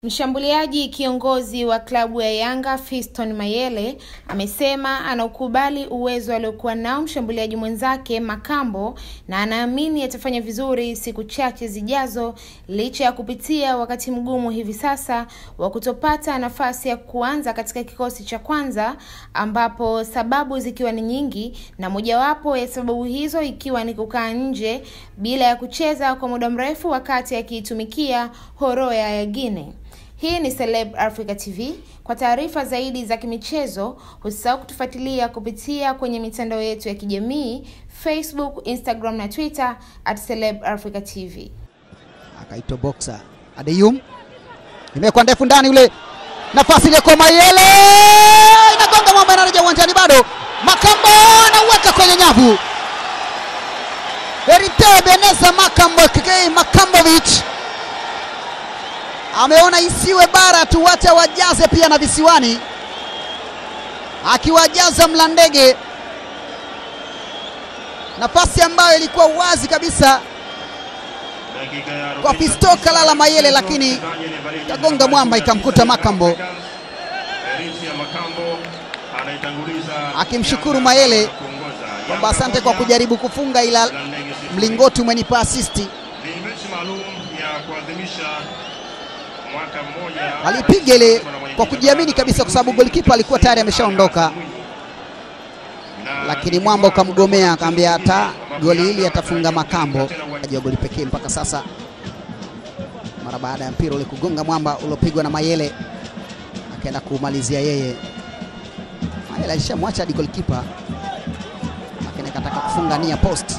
Mshambuliaji kiongozi wa klabu ya Yanga Mayele amesema anaukubali uwezo aliokuwa nao mshambuliaji mwenzake Makambo na anaamini atafanya vizuri siku chache zijazo licha ya kupitia wakati mgumu hivi sasa wa kutopata nafasi ya kuanza katika kikosi cha kwanza, ambapo sababu zikiwa ni nyingi na mojawapo ya sababu hizo ikiwa ni kukaa nje bila ya kucheza kwa muda mrefu wakati akitumikia Horoya ya Guinea. Hii ni CELEB Africa TV. Kwa taarifa zaidi za kimichezo, usisahau kutufuatilia kupitia kwenye mitandao yetu ya kijamii Facebook, Instagram na Twitter @CELEB Africa TV. Akaitwa boxer Adeyum. Imekuwa ndefu ndani ule. Nafasi ile kwa Mayele. Inagonga mwamba inarejea uwanjani bado. Makambo anaweka kwenye nyavu. Erite Beneza Makambovic. Ameona isiwe bara tu, wacha wajaze pia na visiwani. Akiwajaza Mlandege. Nafasi ambayo ilikuwa wazi kabisa kwa pistoka lala Mayele, lakini kagonga mwamba ikamkuta Makambo. Akimshukuru Mayele kwamba asante kwa kujaribu kufunga, ila mlingoti umenipa assist. Alipiga ile kwa kujiamini kabisa kwa sababu golikipa alikuwa tayari ameshaondoka. Lakini mwamba ukamgomea, akamwambia hata goli hili atafunga Makambo. Ajua goli pekee mpaka sasa. Mara baada ya mpira ule kugonga mwamba uliopigwa na Mayele, akaenda kumalizia yeye. Mayele alishamwacha hadi golikipa. Lakini akataka kufunga nia post.